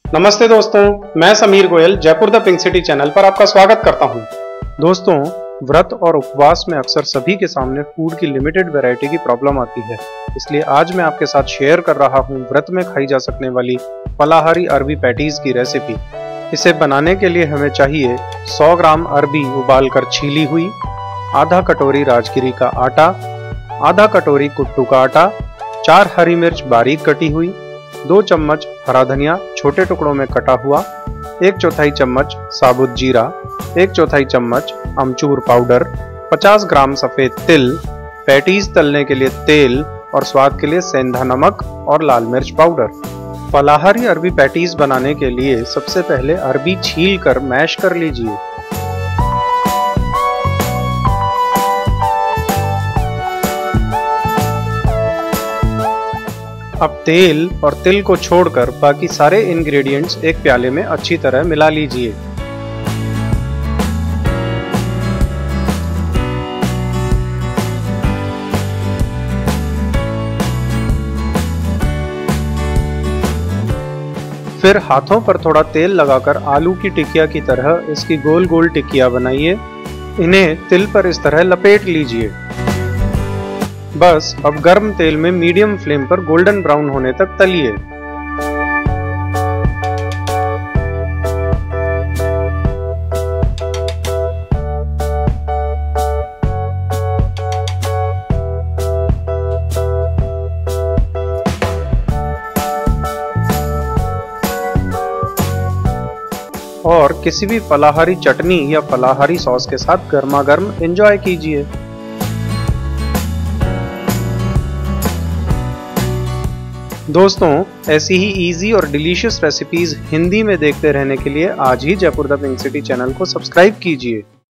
नमस्ते दोस्तों, मैं Sameer Goyal Jaipur the pink city channel पर आपका स्वागत करता हूं। दोस्तों, व्रत और उपवास में अक्सर सभी के सामने फूड की लिमिटेड वैरायटी की प्रॉब्लम आती है। इसलिए आज मैं आपके साथ शेयर कर रहा हूं व्रत में खाई जा सकने वाली फलाहारी अरबी पैटीज की रेसिपी। इसे बनाने के लिए हमें चाहिए 100 ग्राम अरबी उबालकर छीली हुई, आधा कटोरी राजगिरी का आटा, आधा कटोरी कुट्टू का आटा, 4 हरी मिर्च बारीक कटी हुई, 2 चम्मच हरा धनिया छोटे टुकड़ों में कटा हुआ, 1/4 चम्मच साबुत जीरा, 1/4 चम्मच अमचूर पाउडर, 50 ग्राम सफेद तिल, पैटीज तलने के लिए तेल और स्वाद के लिए सेंधा नमक और लाल मिर्च पाउडर। फलाहारी अरबी पैटीज बनाने के लिए सबसे पहले अरबी छील कर मैश कर लीजिए। अब तेल और तिल को छोड़कर बाकी सारे इंग्रेडिएंट्स एक प्याले में अच्छी तरह मिला लीजिए। फिर हाथों पर थोड़ा तेल लगाकर आलू की टिकिया की तरह इसकी गोल गोल टिकिया बनाइए। इन्हें तिल पर इस तरह लपेट लीजिए। बस अब गर्म तेल में मीडियम फ्लेम पर गोल्डन ब्राउन होने तक तलिए। और किसी भी फलाहारी चटनी या फलाहारी सॉस के साथ गर्मा गर्म एंजॉय कीजिए। दोस्तों, ऐसी ही इजी और डिलीशियस रेसिपीज हिंदी में देखते रहने के लिए आज ही Jaipur the pink city channel को सब्सक्राइब कीजिए।